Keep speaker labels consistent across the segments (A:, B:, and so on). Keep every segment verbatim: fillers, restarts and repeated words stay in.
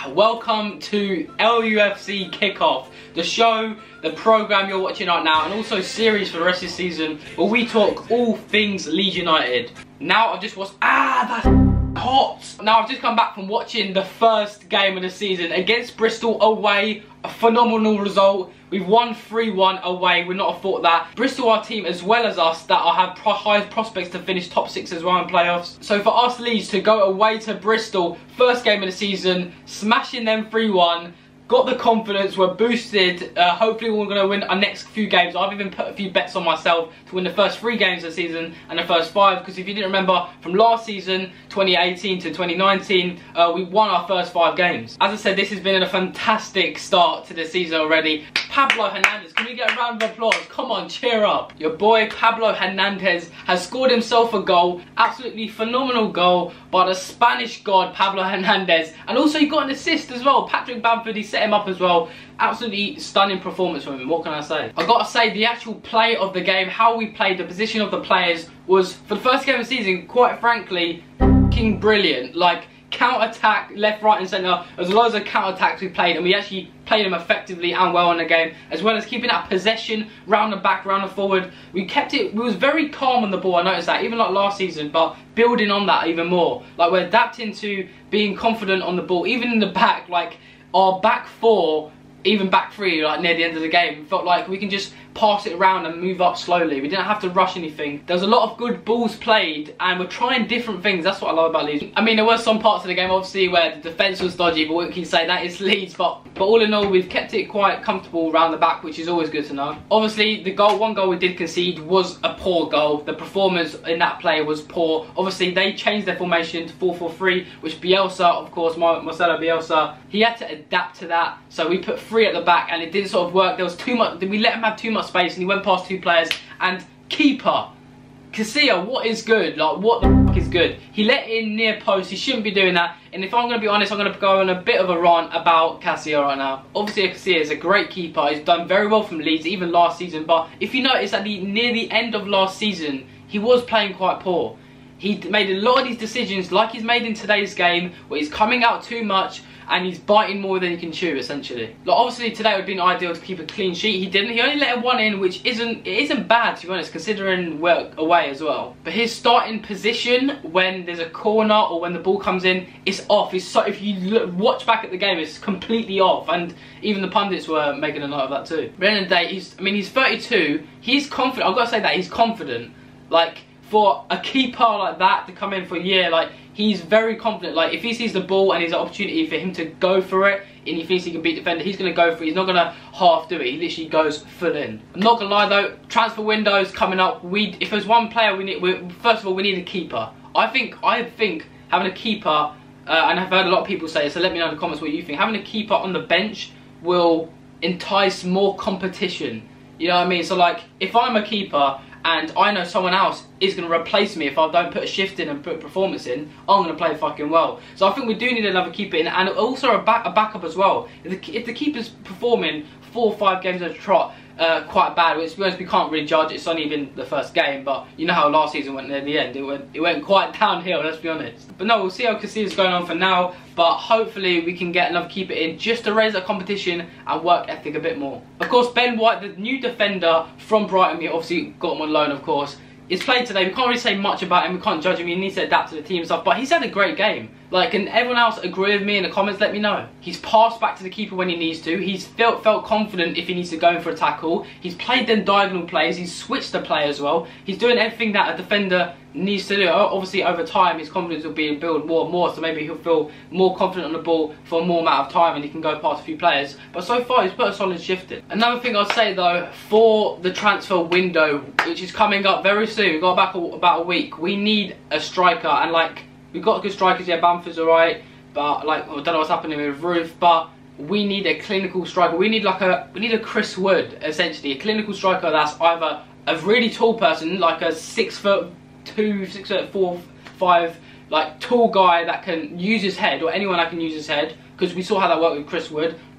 A: Welcome to L U F C Kickoff, the show, the program you're watching right now, and also series for the rest of the season where we talk all things Leeds United. Now I've just watched, ah, that's hot. Now I've just come back from watching the first game of the season against Bristol away. A phenomenal result. We've won three one away. We're not a thought that. Bristol are a team as well as us that are, have pro highest prospects to finish top six as well in playoffs. So for us Leeds to go away to Bristol, first game of the season, smashing them three one, got the confidence, we're boosted. Uh, hopefully we're going to win our next few games. I've even put a few bets on myself to win the first three games of the season and the first five, because if you didn't remember from last season, twenty eighteen to twenty nineteen, uh, we won our first five games. As I said, this has been a fantastic start to the season already. Pablo Hernandez, can we get a round of applause? Come on, cheer up. Your boy Pablo Hernandez has scored himself a goal, absolutely phenomenal goal by the Spanish god Pablo Hernandez, and also he got an assist as well. Patrick Bamford, he set him up as well. Absolutely stunning performance from him, what can I say? I gotta say, the actual play of the game, how we played, the position of the players was, for the first game of the season, quite frankly, f***ing brilliant. Like, counter-attack, left, right and centre. There's loads of counter-attacks we played, and we actually played them effectively and well in the game, as well as keeping that possession round the back, round the forward. We kept it, we was very calm on the ball, I noticed that, even like last season, but building on that even more. Like, we're adapting to being confident on the ball, even in the back. Like, our back four, even back three, like near the end of the game, felt like we can just pass it around and move up slowly. We didn't have to rush anything. There was a lot of good balls played, and we're trying different things. That's what I love about Leeds. I mean, there were some parts of the game, obviously, where the defence was dodgy, but we can say that is Leeds. But, but all in all, we've kept it quite comfortable around the back, which is always good to know. Obviously, the goal, one goal we did concede was a poor goal. The performance in that play was poor. Obviously, they changed their formation to four four three, which Bielsa, of course, Marcelo Bielsa, he had to adapt to that. So we put three at the back, and it didn't sort of work. There was too much. We let him have too much space, and he went past two players. And keeper Casilla, what is good? Like, what the fuck is good? He let in near post. He shouldn't be doing that. And if I'm going to be honest, I'm going to go on a bit of a rant about Casilla right now. Obviously, Casilla is a great keeper. He's done very well from Leeds, even last season. But if you notice, at the near the end of last season, he was playing quite poor. He made a lot of these decisions, like he's made in today's game, where he's coming out too much and he's biting more than he can chew, essentially. Like, obviously today would have been ideal to keep a clean sheet. He didn't. He only let one in, which isn't it isn't bad, to be honest, considering we're away as well. But his starting position when there's a corner or when the ball comes in, it's off. It's so, if you look, watch back at the game, it's completely off, and even the pundits were making a note of that too. But at the end of the day, he's, I mean, he's thirty-two. He's confident. I've got to say that he's confident. Like, for a keeper like that to come in for a year, like, he's very confident. Like, if he sees the ball and there's an opportunity for him to go for it and he thinks he can beat defender, he's going to go for it. He's not going to half do it. He literally goes full in. I'm not going to lie though, transfer window's coming up. We, if there's one player we need, we, first of all, we need a keeper. I think, I think having a keeper, uh, and I've heard a lot of people say it, so let me know in the comments what you think. Having a keeper on the bench will entice more competition. You know what I mean? So like, if I'm a keeper and I know someone else is going to replace me if I don't put a shift in and put performance in, I'm going to play fucking well. So I think we do need another keeper in, and also a, back, a backup as well. If the, if the keeper's performing four or five games at a trot, uh, quite bad, which to be honest, we can't really judge. It's only been the first game, but you know how last season went near the end. It went, it went quite downhill, let's be honest. But no, we'll see how Casilla's going on for now, but hopefully we can get another keeper in just to raise that competition and work ethic a bit more. Of course, Ben White, the new defender from Brighton, we obviously got him on loan, of course. He's played today. We can't really say much about him. We can't judge him. He needs to adapt to the team and stuff. But he's had a great game. Like, can everyone else agree with me in the comments? Let me know. He's passed back to the keeper when he needs to. He's felt felt confident if he needs to go in for a tackle. He's played them diagonal plays. He's switched the play as well. He's doing everything that a defender needs to do. Obviously, over time, his confidence will be built more and more. So maybe he'll feel more confident on the ball for a more amount of time and he can go past a few players. But so far, he's put a solid shift in. Another thing I'd say though, for the transfer window, which is coming up very soon, we've got back a, about a week, we need a striker. And like, we've got good strikers, yeah, Bamford's alright, but like, I don't know what's happening with Ruth, but we need a clinical striker. We need like a, we need a Chris Wood, essentially, a clinical striker that's either a really tall person, like a six foot two, six foot four, five, like tall guy that can use his head, or anyone that can use his head, because we saw how that worked with Chris Wood,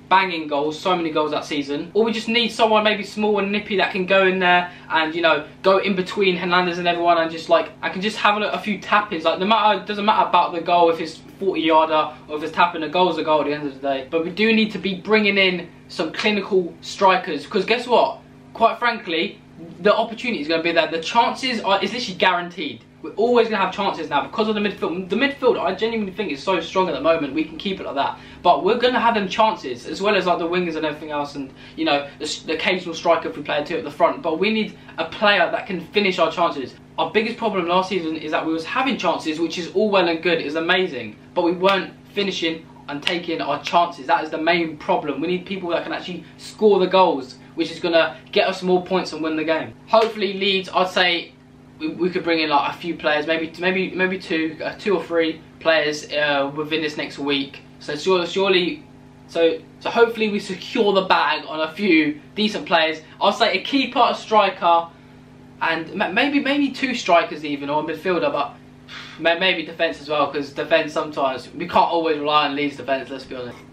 A: banging goals, so many goals that season. Or we just need someone maybe small and nippy that can go in there and, you know, go in between Hernandez and everyone and just like, I can just have a, a few tap-ins. Like, no matter, it doesn't matter about the goal if it's forty yarder or if it's tapping, a goal's a goal at the end of the day. But we do need to be bringing in some clinical strikers, because guess what? Quite frankly, the opportunity is going to be there. The chances are, it's literally guaranteed. We're always going to have chances now because of the midfield. The midfield, I genuinely think, is so strong at the moment. We can keep it like that. But we're going to have them chances, as well as like the wingers and everything else, and, you know, the, the occasional striker if we play two at the front. But we need a player that can finish our chances. Our biggest problem last season is that we was having chances, which is all well and good, it's amazing, but we weren't finishing and taking our chances. That is the main problem. We need people that can actually score the goals, which is going to get us more points and win the game. Hopefully Leeds, I'd say we, we could bring in like a few players, maybe maybe maybe two, uh, two or three players uh, within this next week. So surely, surely, so so hopefully we secure the bag on a few decent players. I'll say a keeper, a striker, and maybe maybe two strikers even, or a midfielder, but maybe defence as well, because defence sometimes, we can't always rely on Leeds defence, let's be honest.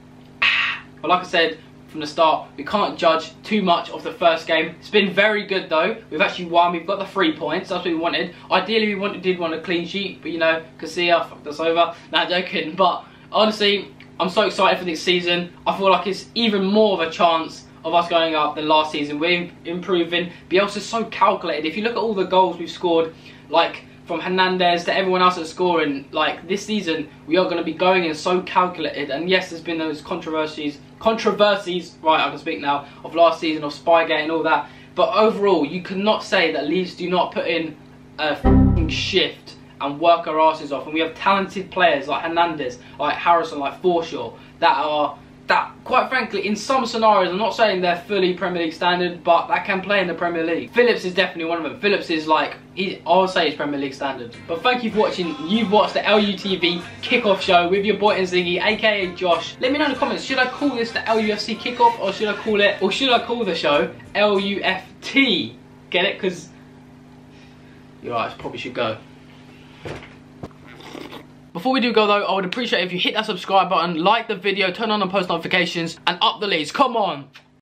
A: But like I said from the start, we can't judge too much of the first game. It's been very good though. We've actually won, we've got the three points, that's what we wanted. Ideally we wanted, did want a clean sheet, but you know, Casilla fucked us over. Nah, joking, but honestly, I'm so excited for this season. I feel like it's even more of a chance of us going up than last season. We're improving. Bielsa's so calculated. If you look at all the goals we've scored, like from Hernandez to everyone else that's scoring, like this season, we are going to be going in so calculated. And yes, there's been those controversies, controversies, right, I can speak now, of last season, of Spygate and all that. But overall, you cannot say that Leeds do not put in a f***ing shift and work our asses off. And we have talented players like Hernandez, like Harrison, like Forshaw, that are, that, quite frankly, in some scenarios, I'm not saying they're fully Premier League standard, but that can play in the Premier League. Phillips is definitely one of them. Phillips is like, he, I would say he's Premier League standard. But thank you for watching. You've watched the L U T V kickoff show with your boy Nziggy, aka Josh. Let me know in the comments, should I call this the L U F C kickoff, or should I call it, or should I call the show L U F T? Get it? Because you're right, I probably should go. Before we do go though, I would appreciate if you hit that subscribe button, like the video, turn on the post notifications, and up the Leeds. Come on!